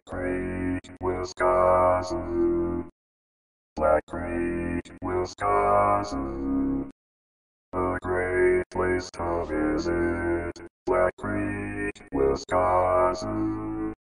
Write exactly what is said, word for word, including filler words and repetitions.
Creek, Wisconsin. Black Creek, Wisconsin. A great place to visit. Black Creek, Wisconsin.